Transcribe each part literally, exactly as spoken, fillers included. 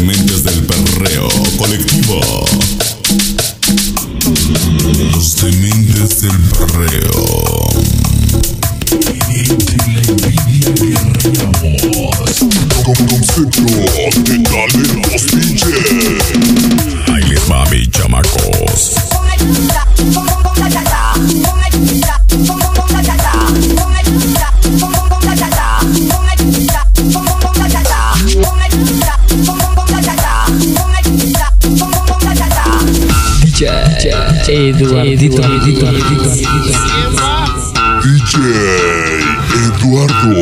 dementes del perreo colectivo. Los dementes del perreo. Entre la envidia guerreamos con concepto de talentos D J. Ahí les va, mis chamacos. Eduardito, Eduardo. D J Eduardo.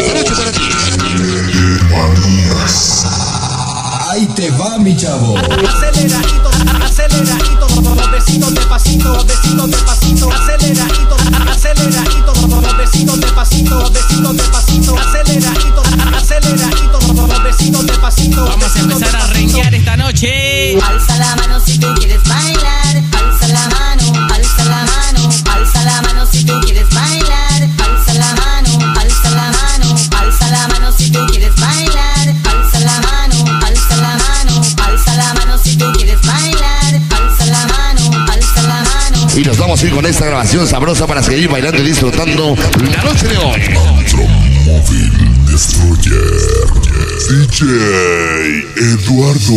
Manías. Ahí te va, mi chavo. Aceleradito, aceleradito, besitos de pasito, besitos de pasito, aceleradito, aceleradito, besitos de pasito, besitos de pasito, aceleradito, aceleradito, besitos de pasito. Vamos a empezar a renguear esta noche. Alza la mano si tú quieres bailar, alza la mano, alza la mano, alza la mano si tú quieres bailar, alza la mano, alza la mano, alza la mano si tú quieres bailar, alza la mano, alza la mano, alza la mano si tú quieres bailar, alza la mano, alza la mano. Y nos vamos a ir con esta grabación sabrosa para seguir bailando y disfrutando la noche de hoy. Móvil Destroyer. D J Eduardo.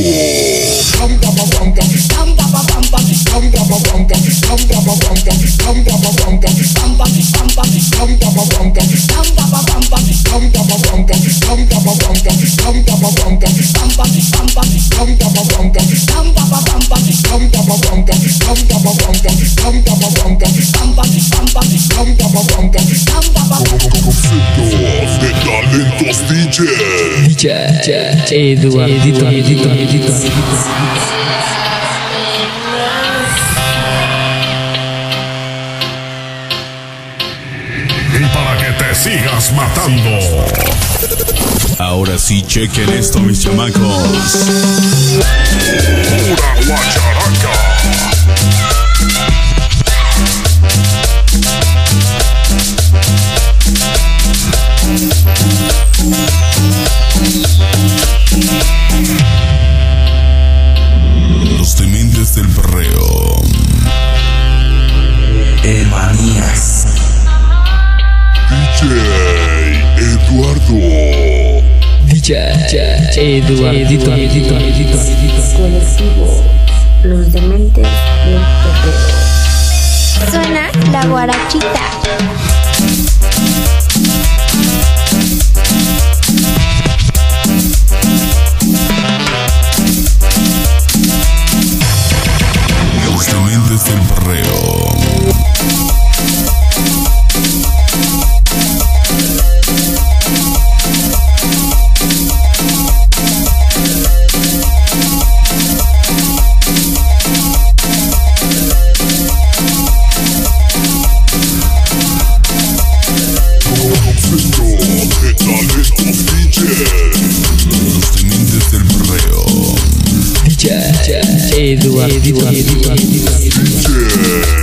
De talentos D J. Eduardito, Eduardito, Eduardito. Y para que te sigas matando. Ahora sí, chequen esto, mis chamacos. Pura guacharaca. Los dementes del perreo. Manías. D J Eduardo. D J Eduardito, Eduardito, Eduardito. Colectivo, los dementes del perreo. Suena la guarachita. Los dementes del perreo. Eduardito, Eduardito. D J